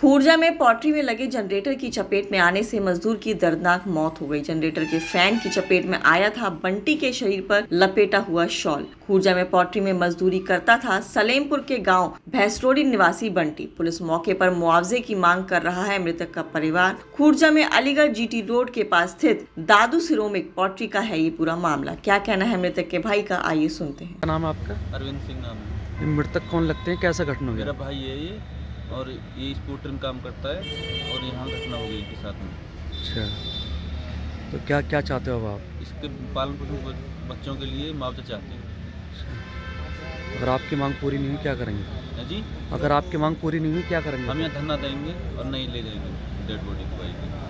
खुर्जा में पॉटरी में लगे जनरेटर की चपेट में आने से मजदूर की दर्दनाक मौत हो गई। जनरेटर के फैन की चपेट में आया था बंटी के शरीर पर लपेटा हुआ शॉल। खुर्जा में पॉटरी में मजदूरी करता था सलेमपुर के गांव भैंसरोड़ी निवासी बंटी। पुलिस मौके पर मुआवजे की मांग कर रहा है मृतक का परिवार। खुर्जा में अलीगढ़ जीटी रोड के पास स्थित दादू सिरोमिक पॉटरी का है ये पूरा मामला। क्या कहना है मृतक के भाई का, आइए सुनते हैं। क्या नाम है आपका? अरविंद सिंह नाम है। मृतक कौन लगते हैं, कैसा घटना हुई? मेरा भाई है ये, और ये स्कूटर में काम करता है और यहाँ घटना हो गई इनके साथ में। अच्छा, तो क्या क्या चाहते हो अब आप? इसके पालन पोषण बच्चों के लिए मुआवजा चाहते हैं। अगर आपकी मांग पूरी नहीं हुई क्या करेंगे? जी, अगर आपकी मांग पूरी नहीं हुई क्या करेंगे? हम यहाँ धरना देंगे और नहीं ले जाएंगे डेड बॉडी को।